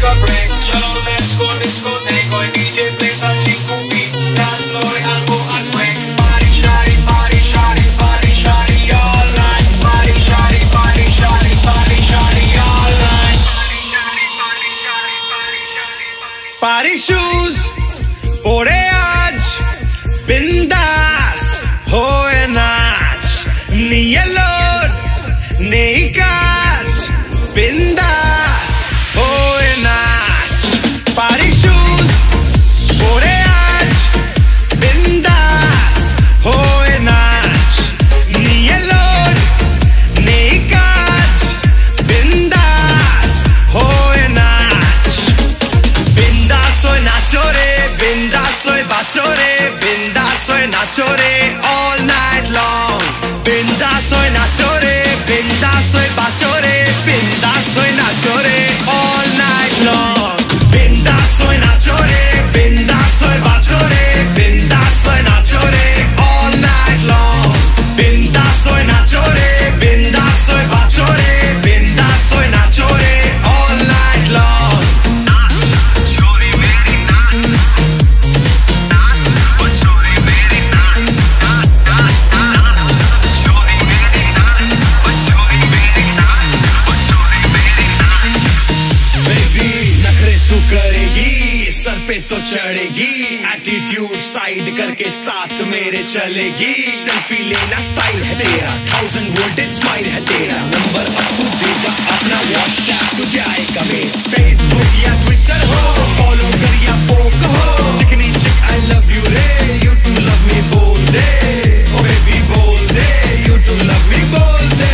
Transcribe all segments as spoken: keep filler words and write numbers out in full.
a break. Solo let's go discoteco y D J plays a chico beat. Dance floor y algo al break. Party shawty, party shawty, party shawty all night. Party shawty, party shawty, party shawty all night. Party shawty, party shawty, party shawty, party shoes pore aaj bindas hoye naach niye lord nei kaach bindas hoye naach. Party shoes pore aaj bindas hoye naach niye lord nei kaach bindas hoye naach. Bindas hoye nacho re, bindas hoye bacho re, bindas hoye nacho re all night long. Bindas hoye nacho re, bindas hoye bacho re, bindas hoye nacho re all night long. Bindas hoye nacho re, bindas hoye bacho re, bindas hoye nacho re all night long. Bindas hoye nacho re, bindas hoye bacho re, bindas hoye nacho re all night long. Chori meri naach, naach, oh chori meri naach, naach, naach, naach, chori meri naach, oh chori meri naach, oh chori meri naach. Baby नखरे तू करेगी sir पे तो चढ़ेगी, attitude side करके साथ मेरे चलेगी. Selfie लेना स्टाइल है तेरा, थाउजेंड वोल्टेज स्माइल है तेरा. नंबर अब तू भेजा अपना व्हाट्सएप तुझे आएगा मेरा. फेसबुक या ट्विटर हो फॉलो कर या पोक हो, चिकनी चिक आई लव यू रे, यू टू लव मी बोल दे, ओ बेबी बोल दे, यू टू लव मी बोल दे.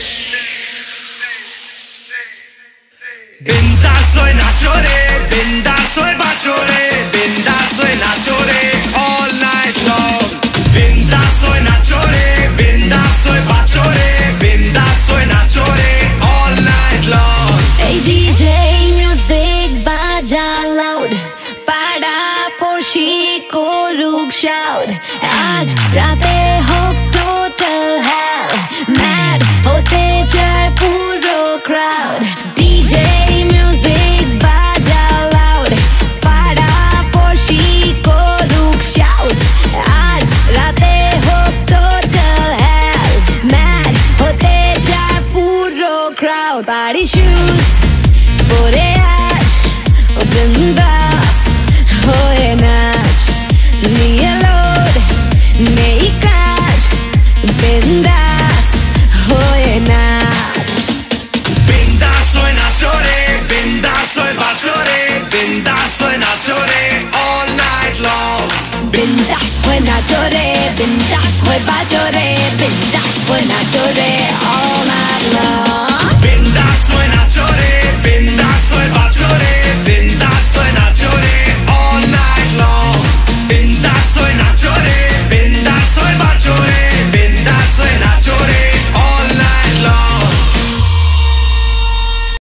Bindas hoye nacho re, bindas hoye bacho re, bindas hoye nacho re all night long. Bindas hoye nacho re, bindas hoye bacho re, bindas hoye nacho re all night long. Hey D J music baja loud, pada porshi ko ruk shout. Aaj raate ho total hell, mad hote jai puro crowd. D J music baja loud, pada porshi ko ruk shout. Aaj raate ho total hell, mad hote jai puro crowd. Party shoes pore aaj bindas hoye naach niye lord nei kaach bindas hoye naach. Bindas hoye nacho re, bindas hoye bacho re, bindas hoye nacho re all night long. Bindas hoye nacho re, bindas hoye bacho re,